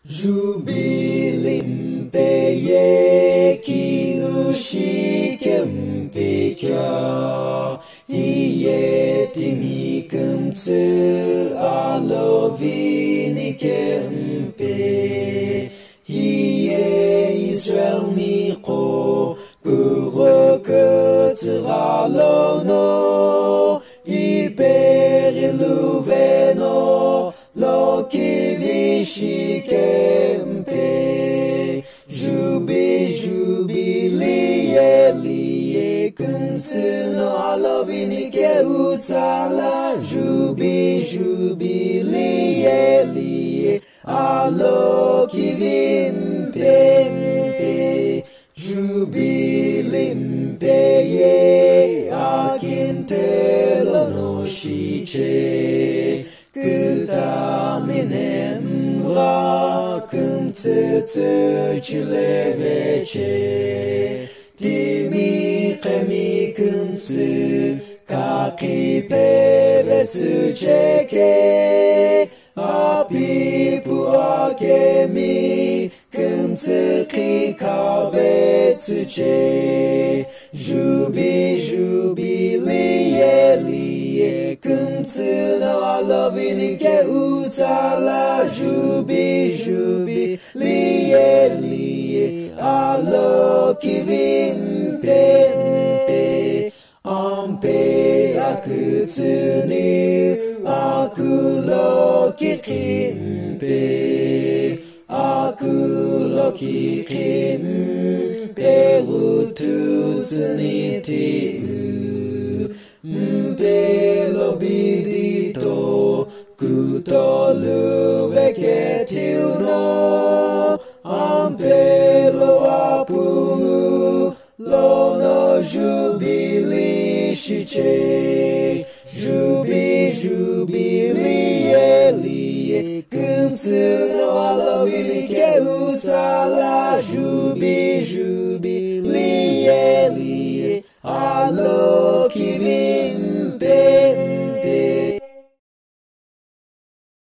Jubilim peye ki ushikem pekya Iyetimi kımtı alovini kempe Hiye Israel miko kuro kıtıralono Iperiluveno lo kivishikempe Jubilie liye kıntını alovini ke utala Jubilie liye alo kivimpempe Jubilim peye akintelo no shiche Kıtaminem rakım tıtırçile veçe Timi kemi kımsı kakipe ve tıçeke Api puakemi kımsı kikabe tıçe Jubilie liye kımtını alovini ke utala Jubilie liye alo kivimpempe Ampe akıtını akulo kikimpe Akulo kikimpe Rututsunitiu Mpelo bidito Kutolu veketiu no Ampelo apungu Lono jubili shiche Jubilie liye Kıntını alovini ke utala Jubilie